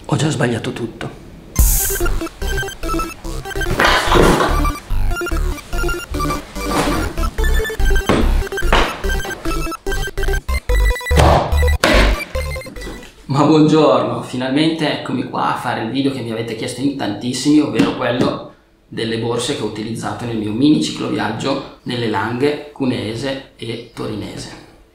Ho già sbagliato tutto. Ma buongiorno, finalmente eccomi qua a fare il video che mi avete chiesto in tantissimi, ovvero quello delle borse che ho utilizzato nel mio mini cicloviaggio nelle Langhe cuneese e torinese.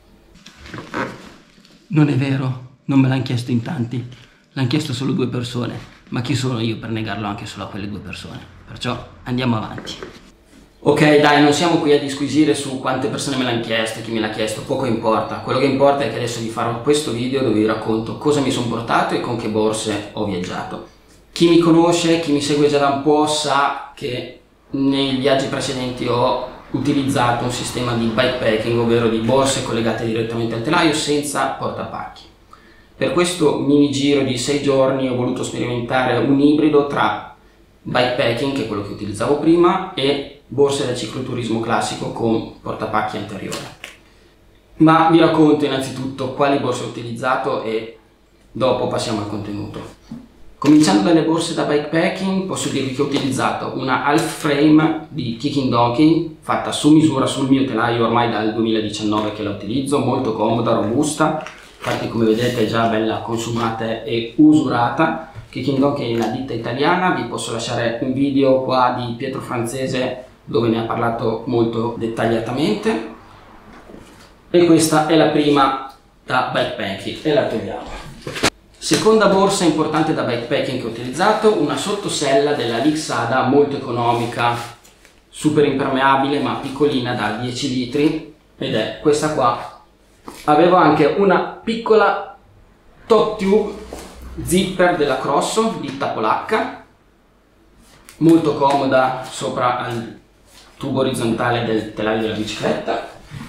Non è vero, non me l'hanno chiesto in tanti, l'hanno chiesto solo 2 persone, ma chi sono io per negarlo anche solo a quelle 2 persone? Perciò andiamo avanti. Ok, dai, non siamo qui a disquisire su quante persone me l'hanno chiesto, chi me l'ha chiesto, poco importa. Quello che importa è che adesso vi farò questo video dove vi racconto cosa mi sono portato e con che borse ho viaggiato. Chi mi conosce, chi mi segue già da un po' sa che nei viaggi precedenti ho utilizzato un sistema di bikepacking, ovvero di borse collegate direttamente al telaio senza portapacchi. Per questo mini giro di 6 giorni ho voluto sperimentare un ibrido tra bikepacking, che è quello che utilizzavo prima, e borse da cicloturismo classico con portapacchi anteriore. Ma vi racconto innanzitutto quali borse ho utilizzato e dopo passiamo al contenuto. Cominciando dalle borse da bikepacking, posso dirvi che ho utilizzato una half frame di Kicking Donkey fatta su misura sul mio telaio ormai dal 2019 che la utilizzo, molto comoda, robusta, infatti come vedete è già bella consumata e usurata. Kicking Donkey è una ditta italiana, vi posso lasciare un video qua di Pietro Francese dove ne ha parlato molto dettagliatamente. E questa è la prima da bikepacking e la togliamo. Seconda borsa importante da bikepacking che ho utilizzato, una sottosella della Lixada molto economica, super impermeabile ma piccolina da 10 litri ed è questa qua. Avevo anche una piccola top tube zipper della Crosso, ditta polacca, molto comoda sopra al tubo orizzontale del telaio della bicicletta.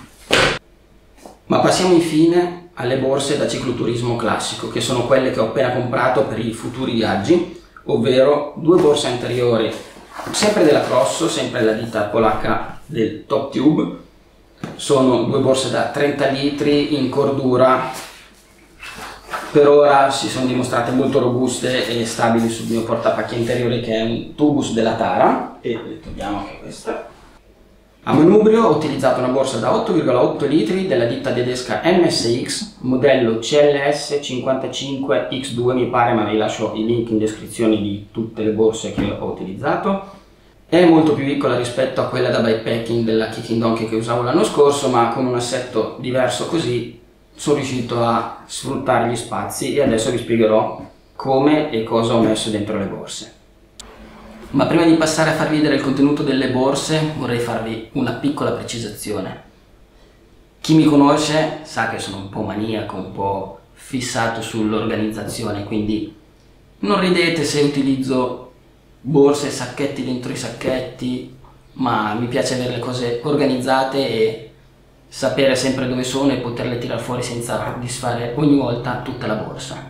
Ma passiamo infine alle borse da cicloturismo classico, che sono quelle che ho appena comprato per i futuri viaggi, ovvero 2 borse anteriori, sempre della Crosso, sempre la ditta polacca del Top Tube. Sono 2 borse da 30 litri in cordura, per ora si sono dimostrate molto robuste e stabili sul mio portapacchi anteriore, che è un Tubus della Tara, e le togliamo anche questa. A manubrio ho utilizzato una borsa da 8,8 litri della ditta tedesca MSX, modello CLS 55X2 mi pare, ma vi lascio i link in descrizione di tutte le borse che ho utilizzato. È molto più piccola rispetto a quella da bikepacking della Kicking Donkey che usavo l'anno scorso, ma con un assetto diverso così sono riuscito a sfruttare gli spazi e adesso vi spiegherò come e cosa ho messo dentro le borse. Ma prima di passare a farvi vedere il contenuto delle borse vorrei farvi una piccola precisazione. Chi mi conosce sa che sono un po' maniaco, un po' fissato sull'organizzazione, quindi non ridete se utilizzo borse e sacchetti dentro i sacchetti, ma mi piace avere le cose organizzate e sapere sempre dove sono e poterle tirare fuori senza disfare ogni volta tutta la borsa.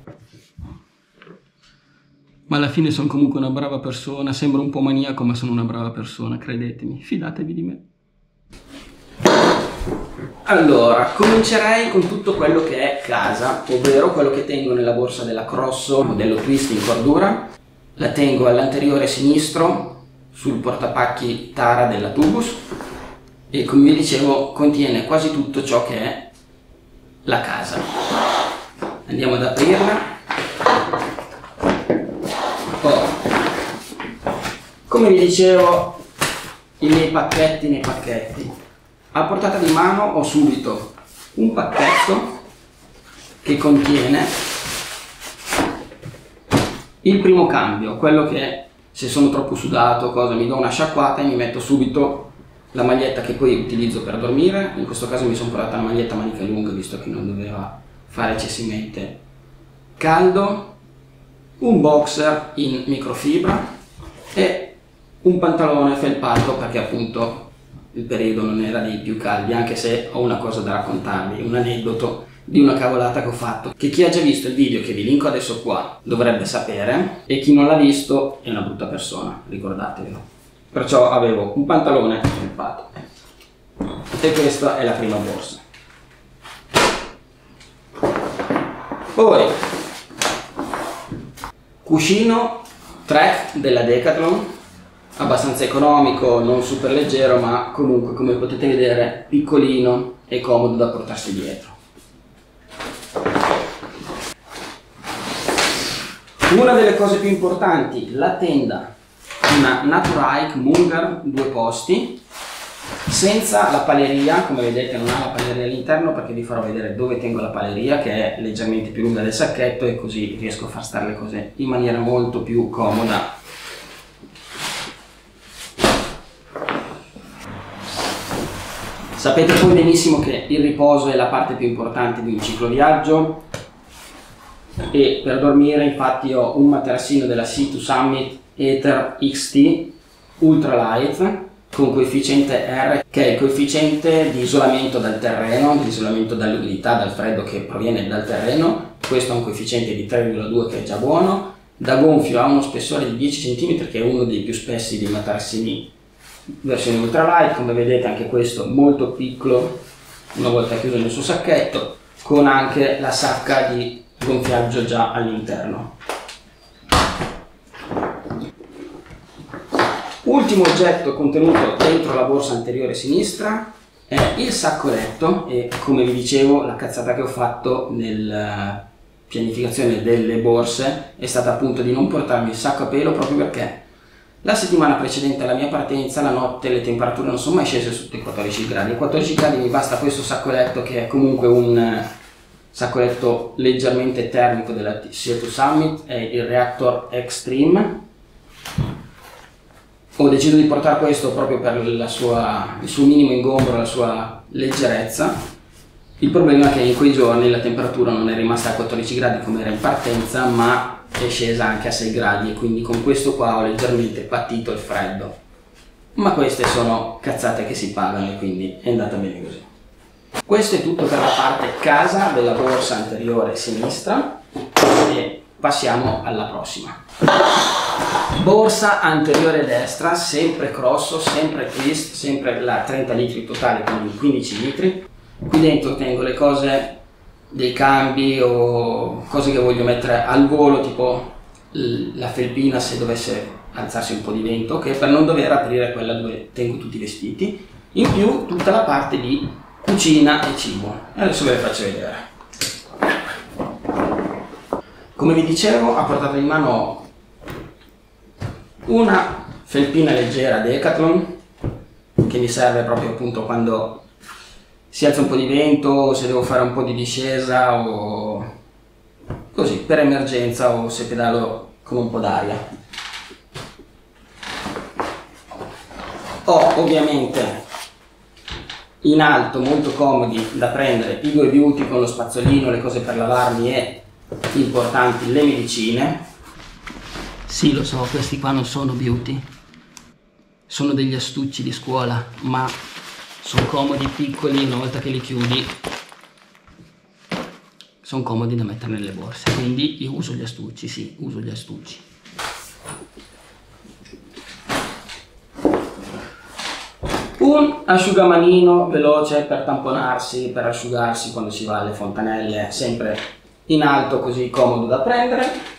Ma alla fine sono comunque una brava persona, sembro un po' maniaco ma sono una brava persona, credetemi, fidatevi di me. Allora, comincerei con tutto quello che è casa, ovvero quello che tengo nella borsa della Crosso, modello twist in cordura. La tengo all'anteriore sinistro, sul portapacchi Tara della Tubus, e come vi dicevo contiene quasi tutto ciò che è la casa. Andiamo ad aprirla. Come vi dicevo, i miei pacchetti nei pacchetti. A portata di mano ho subito un pacchetto che contiene il primo cambio, quello che se sono troppo sudato cosa mi do una sciacquata e mi metto subito la maglietta che poi utilizzo per dormire. In questo caso mi sono portata una maglietta a maniche lunghe visto che non doveva fare eccessivamente caldo, un boxer in microfibra e un pantalone felpato perché appunto il periodo non era dei più caldi, anche se ho una cosa da raccontarvi, un aneddoto di una cavolata che ho fatto, che chi ha già visto il video che vi linko adesso qua dovrebbe sapere, e chi non l'ha visto è una brutta persona, ricordatevelo. Perciò avevo un pantalone felpato e questa è la prima borsa. Poi Cuscino Trek della Decathlon, abbastanza economico, non super leggero, ma comunque, come potete vedere, piccolino e comodo da portarsi dietro. Una delle cose più importanti, la tenda, una Naturhike Munger 2 posti, senza la paleria. Come vedete non ha la paleria all'interno, perché vi farò vedere dove tengo la paleria, che è leggermente più lunga del sacchetto, e così riesco a far stare le cose in maniera molto più comoda. Sapete poi benissimo che il riposo è la parte più importante di un cicloviaggio, e per dormire infatti ho un materassino della Sea2 Summit Ether XT Ultralight con coefficiente R, che è il coefficiente di isolamento dal terreno, di isolamento dall'umidità, dal freddo che proviene dal terreno. Questo ha un coefficiente di 3,2 che è già buono. Da gonfio ha uno spessore di 10 cm, che è uno dei più spessi dei materassini versione ultralight. Come vedete anche questo molto piccolo una volta chiuso nel suo sacchetto, con anche la sacca di gonfiaggio già all'interno. Ultimo oggetto contenuto dentro la borsa anteriore sinistra è il sacco letto, e come vi dicevo la cazzata che ho fatto nella pianificazione delle borse è stata appunto di non portarmi il sacco a pelo, proprio perché la settimana precedente alla mia partenza la notte le temperature non sono mai scese sotto i 14 gradi. Ai 14 gradi mi basta questo sacco letto, che è comunque un sacco letto leggermente termico della Sea2 Summit, è il Reactor Extreme. Ho deciso di portare questo proprio per il suo minimo ingombro, la sua leggerezza. Il problema è che in quei giorni la temperatura non è rimasta a 14 gradi come era in partenza, ma è scesa anche a 6 gradi, e quindi con questo qua ho leggermente patito il freddo. Ma queste sono cazzate che si pagano, e quindi è andata bene così. Questo è tutto per la parte casa della borsa anteriore sinistra, e passiamo alla prossima. Borsa anteriore destra, sempre Crosso, sempre twist, sempre la 30 litri totale, quindi 15 litri. Qui dentro tengo le cose dei cambi o cose che voglio mettere al volo, tipo la felpina se dovesse alzarsi un po' di vento, che per non dover aprire quella dove tengo tutti i vestiti. In più tutta la parte di cucina e cibo, e adesso ve le faccio vedere. Come vi dicevo, a portata di mano ho una felpina leggera Decathlon, che mi serve proprio appunto quando si alza un po' di vento, o se devo fare un po' di discesa, o così per emergenza, o se pedalo con un po' d'aria. Ho ovviamente in alto, molto comodi da prendere, i 2 beauty con lo spazzolino, le cose per lavarmi e importanti, le medicine. Sì, lo so, questi qua non sono beauty, sono degli astucci di scuola, ma sono comodi, piccoli, una volta che li chiudi sono comodi da mettere nelle borse, quindi io uso gli astucci, sì, uso gli astucci. Un asciugamanino veloce per tamponarsi, per asciugarsi quando si va alle fontanelle, sempre in alto, così comodo da prendere.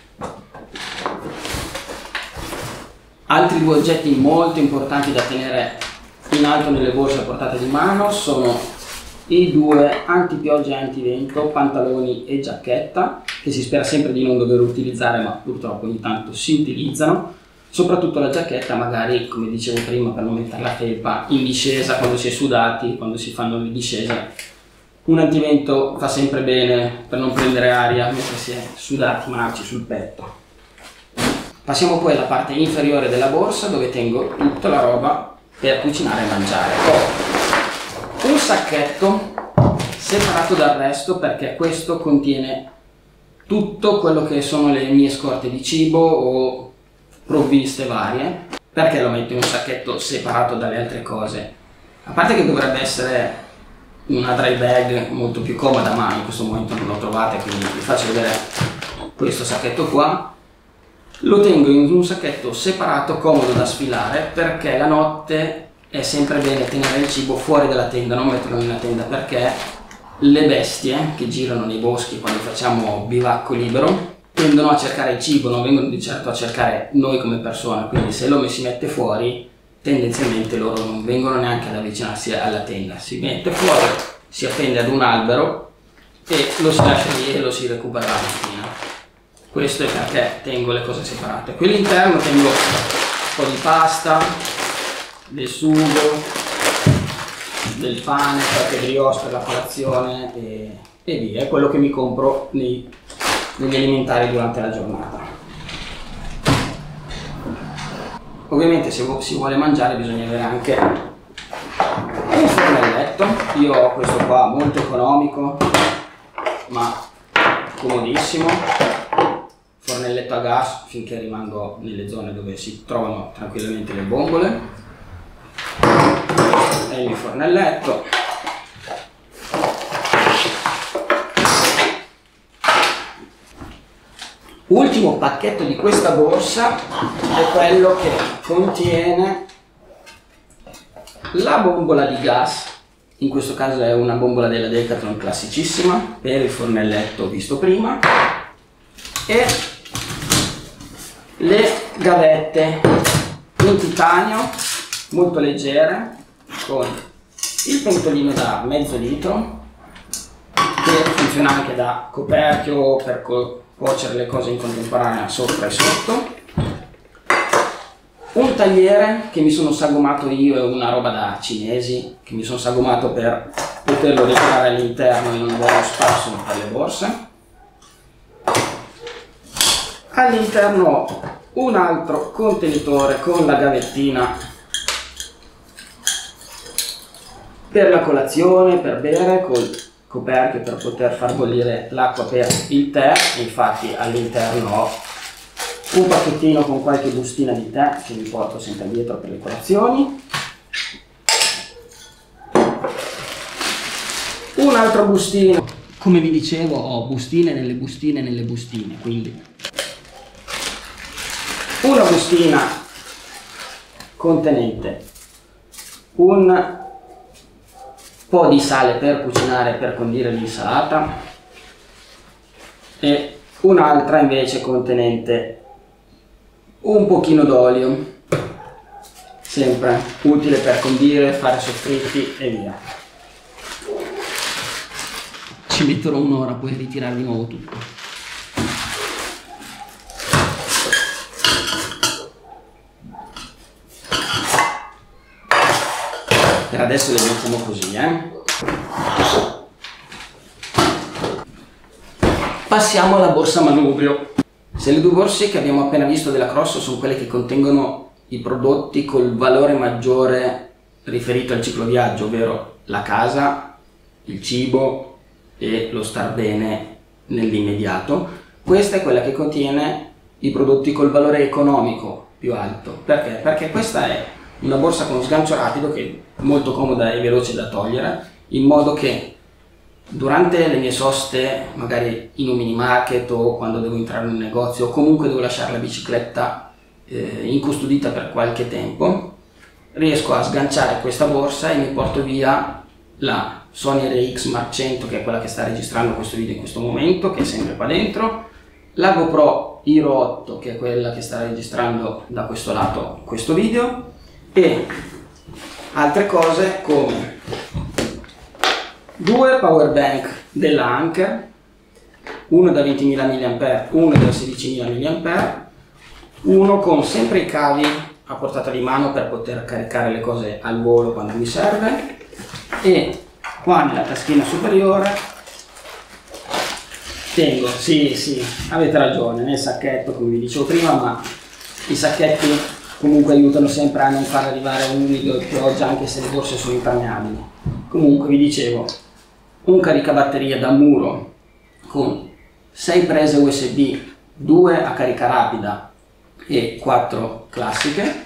Altri 2 oggetti molto importanti da tenere in alto nelle borse a portata di mano sono i 2 antipioggia e antivento, pantaloni e giacchetta, che si spera sempre di non dover utilizzare, ma purtroppo ogni tanto si utilizzano. Soprattutto la giacchetta, magari, come dicevo prima, per non mettere la felpa in discesa quando si è sudati, quando si fanno le discese. Un antivento fa sempre bene per non prendere aria mentre si è sudati marci sul petto. Passiamo poi alla parte inferiore della borsa, dove tengo tutta la roba per cucinare e mangiare. Ho un sacchetto separato dal resto, perché questo contiene tutto quello che sono le mie scorte di cibo o provviste varie. Perché lo metto in un sacchetto separato dalle altre cose? A parte che dovrebbe essere una dry bag molto più comoda, ma in questo momento non l'ho trovata, quindi vi faccio vedere questo sacchetto qua. Lo tengo in un sacchetto separato, comodo da sfilare, perché la notte è sempre bene tenere il cibo fuori dalla tenda, non metterlo nella tenda, perché le bestie che girano nei boschi quando facciamo bivacco libero tendono a cercare il cibo, non vengono di certo a cercare noi come persone, quindi se l'uomo si mette fuori, tendenzialmente loro non vengono neanche ad avvicinarsi alla tenda, si mette fuori, si appende ad un albero e lo si lascia lì e lo si recupera la mattina. Questo è perché tengo le cose separate. Qui all'interno tengo un po' di pasta, del sugo, del pane, qualche brioche per la colazione e via, è quello che mi compro negli alimentari durante la giornata. Ovviamente se si vuole mangiare bisogna avere anche un fornelletto. Io ho questo qua molto economico ma comodissimo, fornelletto a gas finché rimango nelle zone dove si trovano tranquillamente le bombole. Questo è il mio fornelletto. Ultimo pacchetto di questa borsa è quello che contiene la bombola di gas, in questo caso è una bombola della Decathlon classicissima per il fornelletto visto prima, e le gavette in titanio molto leggere con il pentolino da mezzo litro che funziona anche da coperchio per cuocere le cose in contemporanea sopra e sotto, un tagliere che mi sono sagomato io, è una roba da cinesi che mi sono sagomato per poterlo decorare all'interno e non avere spazio per le borse. All'interno un altro contenitore con la gavettina per la colazione, per bere, col coperchio per poter far bollire l'acqua per il tè. Infatti all'interno ho un pacchettino con qualche bustina di tè che mi porto sempre dietro per le colazioni, un altro bustino, come vi dicevo ho bustine nelle bustine nelle bustine, quindi una bustina contenente un po' di sale per cucinare, per condire l'insalata, e un'altra invece contenente un pochino d'olio, sempre utile per condire, fare soffritti e via. Ci metterò un'ora, poi ritirare di nuovo tutto. Per adesso le mettiamo così, Passiamo alla borsa manubrio. Se le due borse che abbiamo appena visto della Cross sono quelle che contengono i prodotti col valore maggiore riferito al ciclo viaggio, ovvero la casa, il cibo e lo star bene nell'immediato, questa è quella che contiene i prodotti col valore economico più alto. Perché? Perché questa è una borsa con sgancio rapido che è molto comoda e veloce da togliere, in modo che durante le mie soste, magari in un mini market o quando devo entrare in un negozio o comunque devo lasciare la bicicletta incustodita per qualche tempo, riesco a sganciare questa borsa e mi porto via la Sony RX Mark 100, che è quella che sta registrando questo video in questo momento, che è sempre qua dentro, la GoPro Hero 8, che è quella che sta registrando da questo lato questo video, e altre cose come due power bank della Anker, uno da 20.000 mAh, uno da 16.000 mAh, uno con sempre i cavi a portata di mano per poter caricare le cose al volo quando mi serve, e qua nella taschina superiore tengo, sì, avete ragione, nel sacchetto come vi dicevo prima, ma i sacchetti comunque aiutano sempre a non far arrivare umido e pioggia anche se le borse sono impermeabili. Comunque vi dicevo, un caricabatteria da muro con 6 prese USB, 2 a carica rapida e 4 classiche,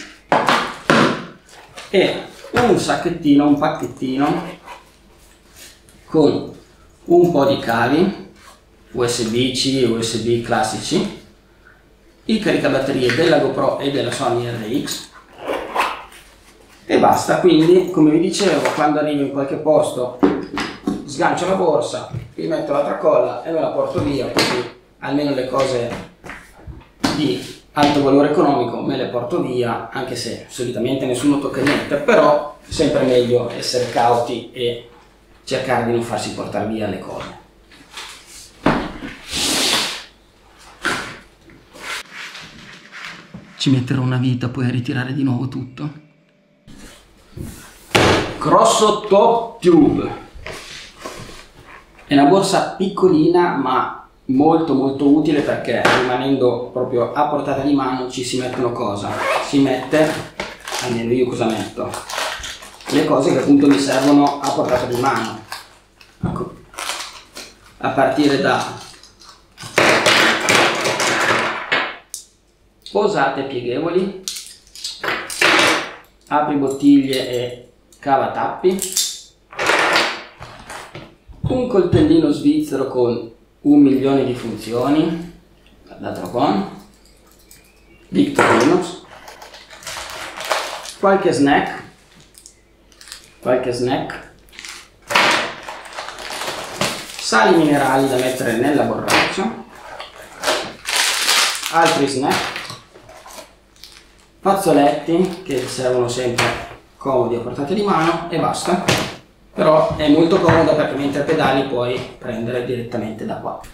e un sacchettino, un pacchettino con un po' di cavi USB-C e USB classici, i caricabatterie della GoPro e della Sony RX e basta. Quindi, come vi dicevo, quando arrivo in qualche posto sgancio la borsa, vi metto la tracolla e me la porto via, così almeno le cose di alto valore economico me le porto via, anche se solitamente nessuno tocca niente, però è sempre meglio essere cauti e cercare di non farsi portare via le cose. Ci metterò una vita poi a ritirare di nuovo tutto. Grosso Top Tube. È una borsa piccolina ma molto utile, perché rimanendo proprio a portata di mano ci si mettono cosa? Si mette, almeno io cosa metto? Le cose che appunto mi servono a portata di mano. Ecco. A partire da posate pieghevoli, apri bottiglie e cavatappi, un coltellino svizzero con 1.000.000 di funzioni, guardatelo qua, Victorinox, qualche snack, sali minerali da mettere nella borraccia, altri snack, fazzoletti che servono sempre comodi a portata di mano e basta. Però è molto comoda perché mentre pedali puoi prendere direttamente da qua.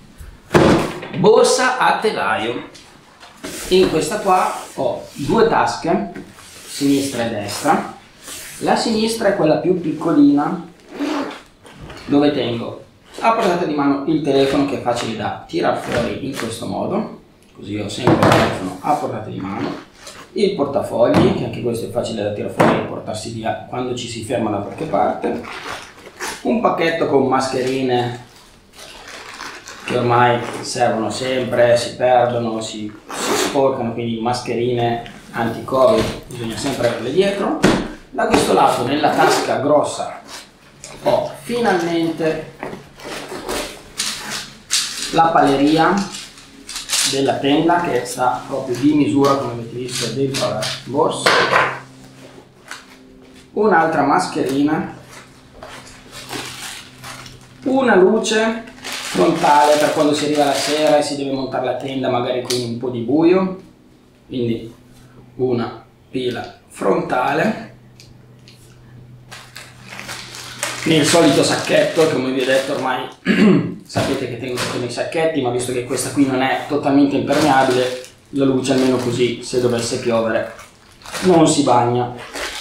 Borsa a telaio. In questa qua ho due tasche, sinistra e destra. La sinistra è quella più piccolina, dove tengo a portata di mano il telefono, che è facile da tirar fuori in questo modo, così ho sempre il telefono a portata di mano. Il portafogli, che anche questo è facile da tirare fuori e portarsi via quando ci si ferma da qualche parte. Un pacchetto con mascherine che ormai servono sempre, si perdono, si sporcano, quindi mascherine anti-covid bisogna sempre averle dietro. Da questo lato, nella tasca grossa, ho finalmente la paleria della tenda, che sta proprio di misura, come avete visto, dentro la borsa. Un'altra mascherina, una luce frontale per quando si arriva la sera e si deve montare la tenda magari con un po' di buio, quindi una pila frontale. Il solito sacchetto, che come vi ho detto ormai sapete che tengo tutti i sacchetti, ma visto che questa qui non è totalmente impermeabile, la luce almeno così, se dovesse piovere, non si bagna.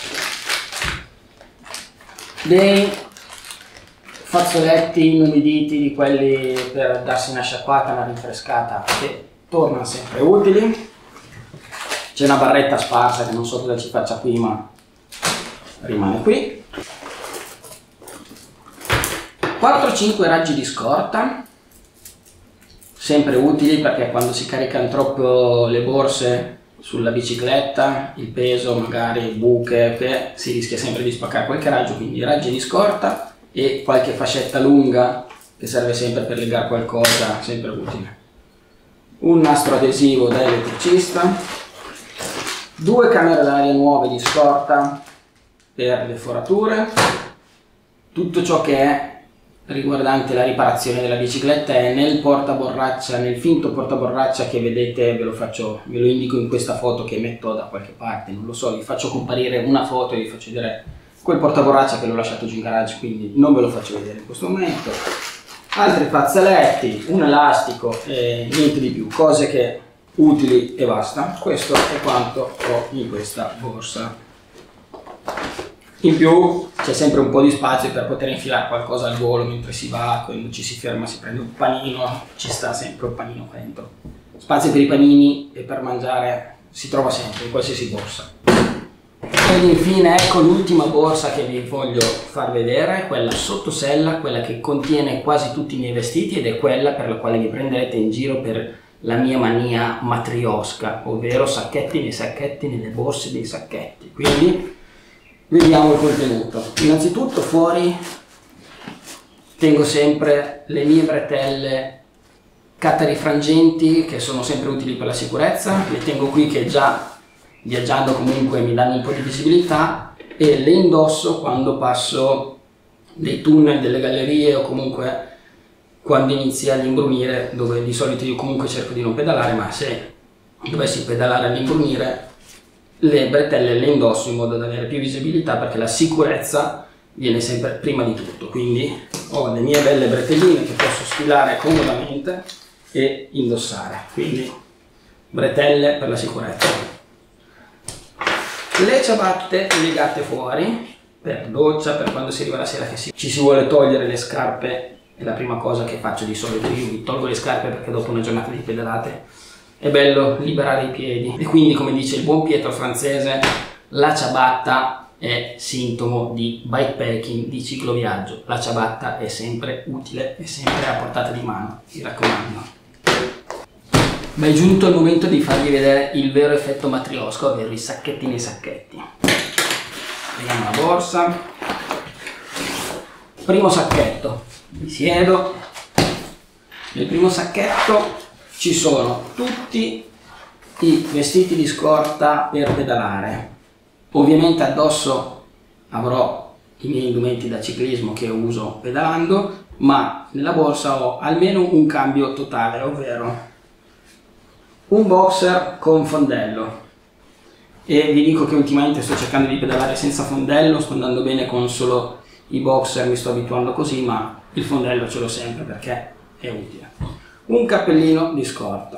Dei fazzoletti inumiditi, di quelli per darsi una sciacquata, una rinfrescata, che tornano sempre utili. C'è una barretta sparsa che non so cosa ci faccia qui, ma rimane qui. 4-5 raggi di scorta, sempre utili, perché quando si caricano troppo le borse sulla bicicletta, il peso, magari buche, che si rischia sempre di spaccare qualche raggio, quindi raggi di scorta e qualche fascetta lunga che serve sempre per legare qualcosa, sempre utile. Un nastro adesivo da elettricista, 2 camere d'aria nuove di scorta per le forature, tutto ciò che è riguardante la riparazione della bicicletta è nel portaborraccia, nel finto portaborraccia che vedete, ve lo indico in questa foto che metto da qualche parte, non lo so, vi faccio comparire una foto e vi faccio vedere quel portaborraccia che l'ho lasciato giù in garage, quindi non ve lo faccio vedere in questo momento. Altri fazzoletti, un elastico e niente di più, cose che utili e basta. Questo è quanto ho in questa borsa. In più c'è sempre un po' di spazio per poter infilare qualcosa al volo mentre si va, quando ci si ferma si prende un panino, ci sta sempre un panino qua dentro. Spazio per i panini e per mangiare si trova sempre in qualsiasi borsa. Ed infine ecco l'ultima borsa che vi voglio far vedere, quella sottosella, quella che contiene quasi tutti i miei vestiti, ed è quella per la quale mi prenderete in giro per la mia mania matriosca, ovvero sacchetti nei sacchetti nelle borse dei sacchetti. Quindi vediamo il contenuto. Innanzitutto fuori tengo sempre le mie bretelle catarifrangenti, che sono sempre utili per la sicurezza, le tengo qui che già viaggiando comunque mi danno un po' di visibilità, e le indosso quando passo dei tunnel, delle gallerie o comunque quando inizi all'imbrunire, dove di solito io comunque cerco di non pedalare, ma se dovessi pedalare all'imbrunire, le bretelle le indosso in modo da avere più visibilità, perché la sicurezza viene sempre prima di tutto. Quindi ho le mie belle bretelline che posso sfilare comodamente e indossare, quindi bretelle per la sicurezza. Le ciabatte legate fuori per doccia, per quando si arriva la sera che ci si vuole togliere le scarpe. È la prima cosa che faccio di solito, io mi tolgo le scarpe perché dopo una giornata di pedalate è bello liberare i piedi. E quindi, come dice il buon Pietro francese, la ciabatta è sintomo di bikepacking, di cicloviaggio. La ciabatta è sempre utile, è sempre a portata di mano, mi raccomando. Ma è giunto il momento di farvi vedere il vero effetto matriosco, ovvero i sacchetti nei sacchetti. Vediamo la borsa. Primo sacchetto, mi siedo. Nel primo sacchetto ci sono tutti i vestiti di scorta per pedalare. Ovviamente addosso avrò i miei indumenti da ciclismo che uso pedalando, ma nella borsa ho almeno un cambio totale, ovvero un boxer con fondello. E vi dico che ultimamente sto cercando di pedalare senza fondello, sto andando bene con solo i boxer, mi sto abituando così, ma il fondello ce l'ho sempre perché è utile. Un cappellino di scorta,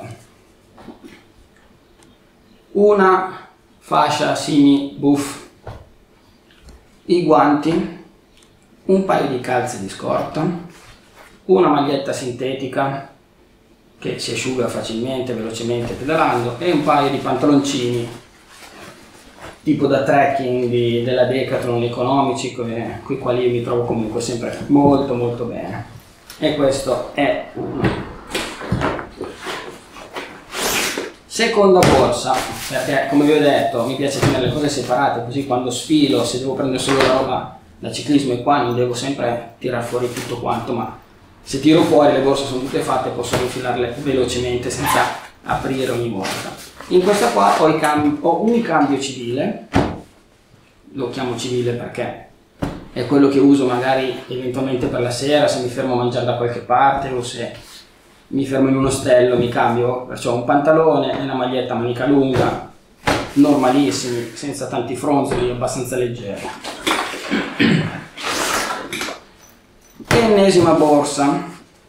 una fascia simi buff, i guanti, un paio di calze di scorta, una maglietta sintetica che si asciuga facilmente, velocemente pedalando, e un paio di pantaloncini tipo da trekking della Decathlon, economici, con i quali io mi trovo comunque sempre molto molto bene. E questo è uno. Seconda borsa, perché come vi ho detto mi piace tenere le cose separate, così quando sfilo, se devo prendere solo la roba da ciclismo, e qua non devo sempre tirare fuori tutto quanto, ma se tiro fuori le borse sono tutte fatte, posso infilarle velocemente senza aprire ogni volta. In questa qua ho un cambio civile, lo chiamo civile perché è quello che uso magari eventualmente per la sera, se mi fermo a mangiare da qualche parte o se mi fermo in un ostello mi cambio, perciò un pantalone e una maglietta a manica lunga, normalissimi, senza tanti fronzoli, abbastanza leggeri. Ennesima borsa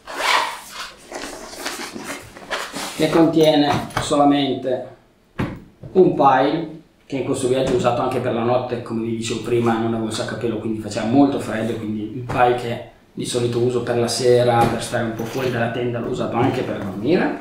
che contiene solamente un pile, che in questo viaggio ho usato anche per la notte, come vi dicevo prima non avevo il sacco a pelo, quindi faceva molto freddo, quindi il pile che di solito uso per la sera, per stare un po' fuori dalla tenda, l'ho usato anche per dormire.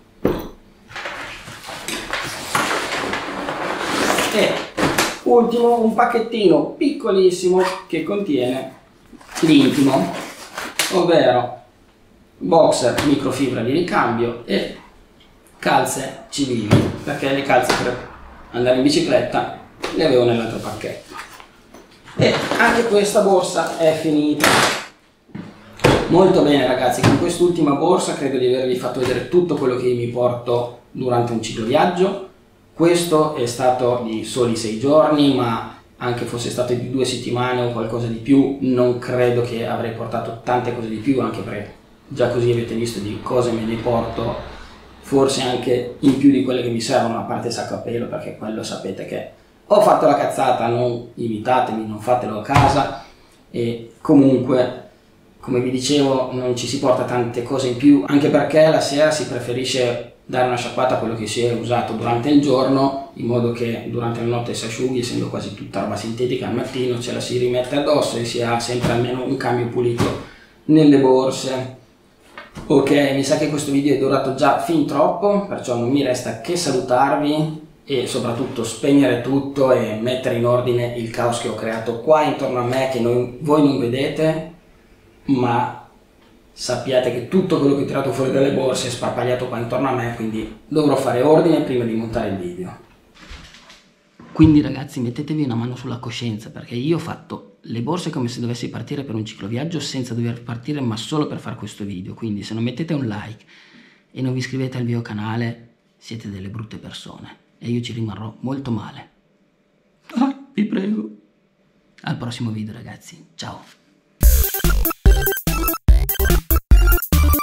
E ultimo un pacchettino piccolissimo che contiene l'intimo, ovvero boxer microfibra di ricambio e calze civili, perché le calze per andare in bicicletta le avevo nell'altro pacchetto. E anche questa borsa è finita. Molto bene ragazzi, con quest'ultima borsa credo di avervi fatto vedere tutto quello che mi porto durante un cicloviaggio. Questo è stato di soli 6 giorni, ma anche fosse stato di 2 settimane o qualcosa di più, non credo che avrei portato tante cose di più, anche perché già così avete visto di cose me ne porto, forse anche in più di quelle che mi servono, a parte il sacco a pelo, perché quello sapete che ho fatto la cazzata, non imitatemi, non fatelo a casa. E comunque, come vi dicevo, non ci si porta tante cose in più, anche perché la sera si preferisce dare una sciacquata a quello che si è usato durante il giorno, in modo che durante la notte si asciughi, essendo quasi tutta roba sintetica, al mattino ce la si rimette addosso e si ha sempre almeno un cambio pulito nelle borse. Ok, mi sa che questo video è durato già fin troppo, perciò non mi resta che salutarvi e soprattutto spegnere tutto e mettere in ordine il caos che ho creato qua intorno a me, che voi non vedete, ma sappiate che tutto quello che ho tirato fuori dalle borse è sparpagliato qua intorno a me, quindi dovrò fare ordine prima di montare il video. Quindi ragazzi, mettetevi una mano sulla coscienza, perché io ho fatto le borse come se dovessi partire per un cicloviaggio senza dover partire, ma solo per fare questo video. Quindi se non mettete un like e non vi iscrivete al mio canale, siete delle brutte persone e io ci rimarrò molto male. Vi prego. Al prossimo video ragazzi, ciao.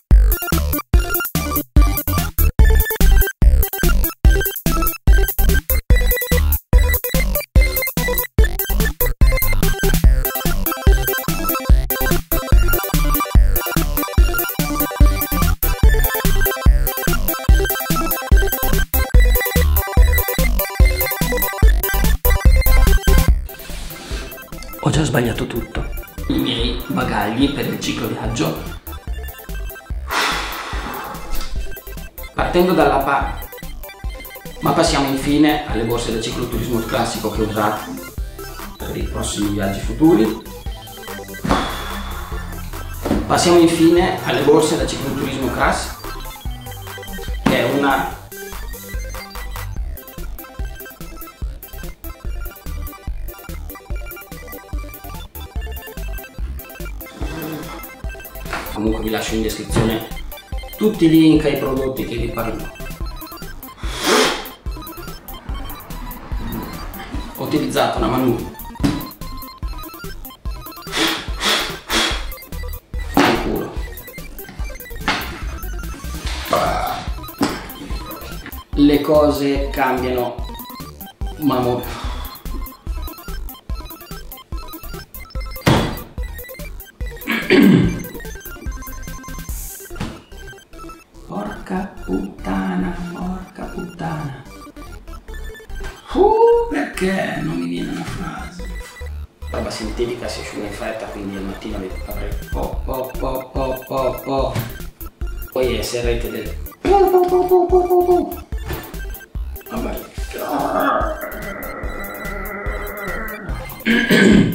sbagliato tutto. I miei bagagli per il cicloviaggio. Partendo dalla ma passiamo infine alle borse del cicloturismo classico che ho usato per i prossimi viaggi futuri. Passiamo infine alle borse da cicloturismo classico, che è una comunque vi lascio in descrizione tutti i link ai prodotti che vi parlo. Ho utilizzato una manubrio sicuro. Le cose cambiano ma porca puttana, porca puttana. Perché non mi viene una frase? Roba sintetica si asciuga in fretta, quindi al mattino avrei poi eserrete del vabbè.